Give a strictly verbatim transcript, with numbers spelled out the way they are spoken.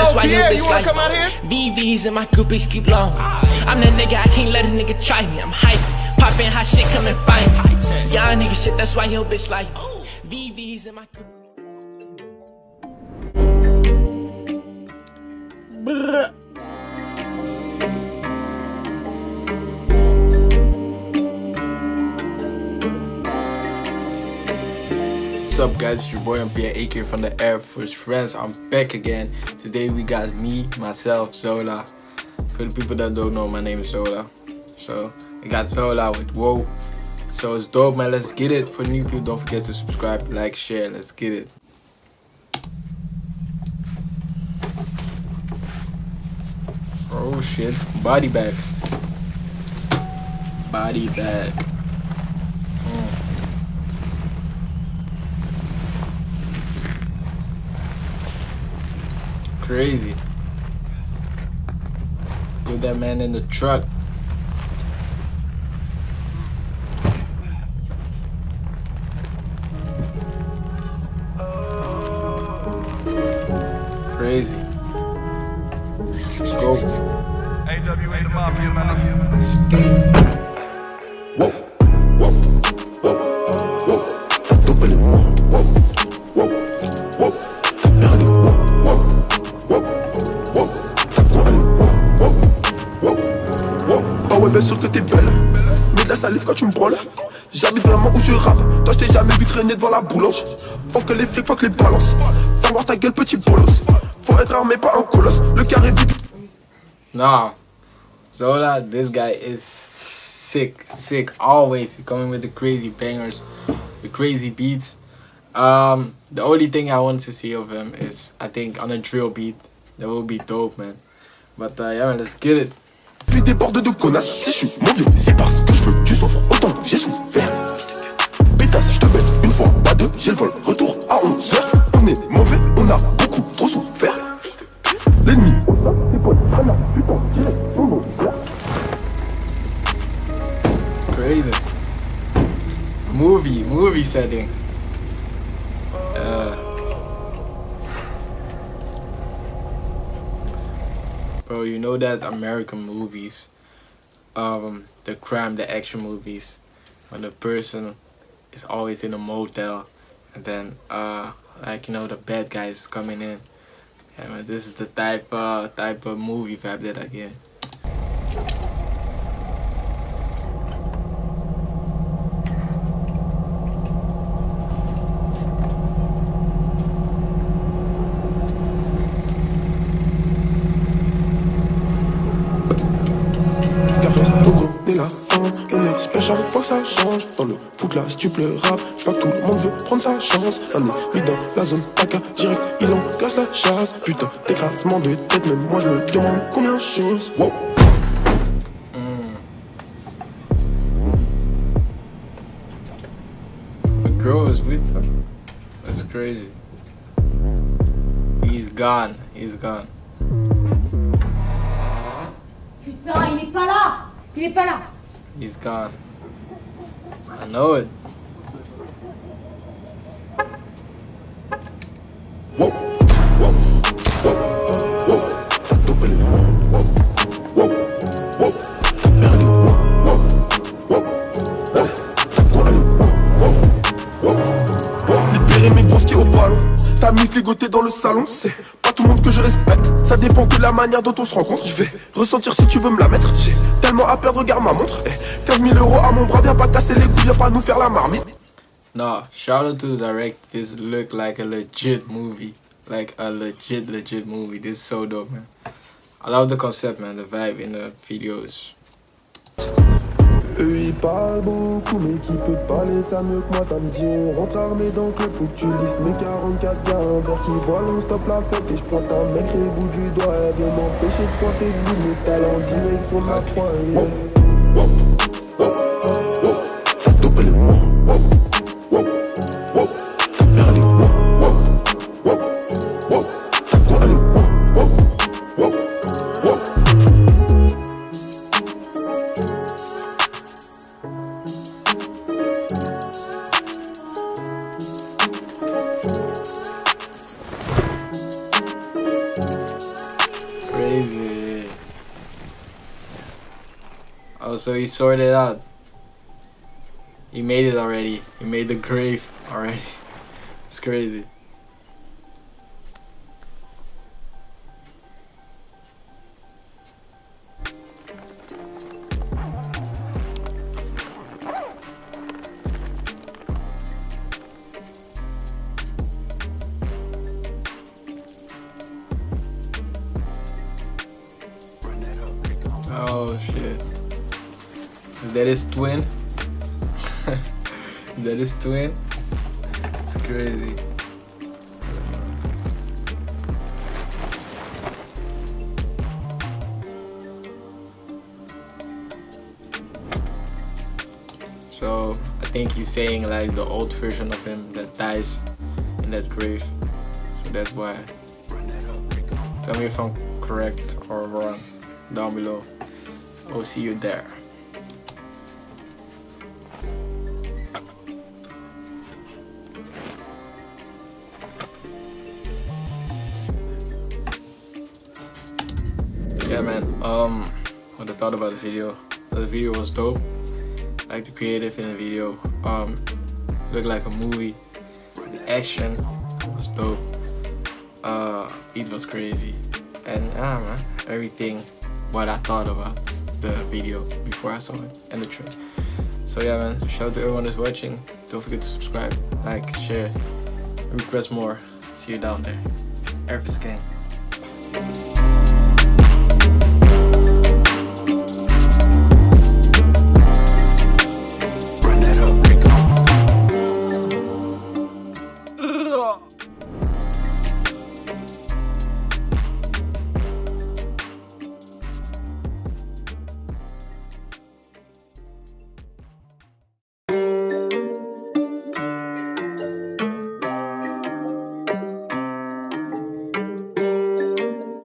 that's why your bitch like come out here? V Vs and my groupies keep long. I'm the nigga, I can't let a nigga try me. I'm hype, poppin' hot shit, come and find me. Young nigga shit, that's why your bitch like V Vs and my groupies. What's up guys, it's your boy Young Pierre, aka from the Air Force Friends. I'm back again. Today we got me, myself, Zola. For the people that don't know, my name is Zola. So we got Zola with Whoa. So it's dope, man. Let's get it. For new people, don't forget to subscribe, like, share. Let's get it. Oh shit, body bag. Body bag. Mm. Crazy. Put that man in the truck. Crazy. Let's go. A W A the Mafia, man. Whoa, whoa, whoa, whoa. T'as topé les mots. Whoa, whoa, whoa. T'as perdu. Whoa, whoa, whoa, whoa. T'as quoi aller. Whoa, whoa, whoa, whoa. Ah ouais, bien sûr que t'es belle. Mets de la salive quand tu me brûles. J'habite vraiment où je rappe. Toi, je t'ai jamais vu traîner devant la boulange. Faut que les flics, faut que les balances. Fais voir ta gueule, petit bolos. Faut être armé, pas un colosse. Le carré vide. Nah, Zola, this guy is sick, sick. Always he coming with the crazy bangers, the crazy beats. Um, the only thing I want to see of him is, I think, on a drill beat. That will be dope, man. But uh, yeah, man, let's get it. Puis des bordes de connasses. Si je suis mon vieux, c'est parce que je veux que tu souffres autant que j'ai souffert. Pétasse, je te baisse une fois, pas deux. J'ai le vol, retour à onze heures. On est mauvais, on a beaucoup trop souffert. L'ennemi, c'est pas le canard, putain, direction mon père. Crazy. Movie, movie settings. Uh, bro, you know that American movies, um, the crime, the action movies, when the person is always in a motel, and then, uh, like you know, the bad guys coming in. Yeah, man, this is the type, uh, type of movie vibe that I get. Dès la fin, on espère chaque fois que ça change. Dans le foot là, si tu pleuras, je vois que tout le monde veut prendre sa chance. Un ennemi dans la zone A K, direct, il engage la chasse. Putain, d'écrasement de tête, même moi je me demande combien de choses. Wow. Mm. The girl is with her. That's crazy. He's gone. He's gone. Putain, il est pas là! Il est pas là! He's gone. I know it. Wow, wow, wow, wow. T'as topé les mots. Wow, wow, wow. T'as perdu. Wow, wow, wow. T'as quoi aller. Wow, wow, wow, wow. Libérer mes grosses qui au ballon. T'as mis fligoté dans le salon. C'est pas tout le monde que je respecte. Ça dépend de la manière dont on se rencontre. Je vais ressentir si tu veux me la mettre. J'ai tellement à perdre, regarde ma montre. Eh, quinze mille euros à mon bras, viens pas casser les couilles, viens pas nous faire la marmite. No, shout out to the direct. This look like a legit movie. Like a legit, legit movie. This is so dope, man. I love the concept, man. The vibe in the videos. Eux ils parlent beaucoup, mais qui peut te parler ça mieux que moi, ça me dit on rentre armé dans le club, faut que tu listes mes quarante-quatre gars, un verre qui voit, on stoppe la fête et je pointe un mec au bout du doigt, elle vient m'empêcher de pointer le bout, mais t'as en direction de ma pointe. Wow, wow, wow, wow, t'as topé les mots, wow, wow, wow, t'as perdu, wow, wow, wow, wow, t'as quoi aller, wow, wow, wow, wow. Crazy. Oh, so he sorted it out. He made it already. He made the grave already. It's crazy. Oh shit. Is that his twin? Is that his twin? It's crazy. So I think he's saying like the old version of him that dies in that grave. So that's why. Tell me if I'm correct or wrong down below. I'll see you there. Yeah man, um, what I thought about the video. The video was dope. I like the creative in the video. Um, it looked like a movie. The action was dope. Uh, it was crazy. And ah man, everything what I thought about the video before I saw it and the trailer. So yeah man, shout out to everyone that's watching. Don't forget to subscribe, like, share, request more. See you down there. AirforceGang.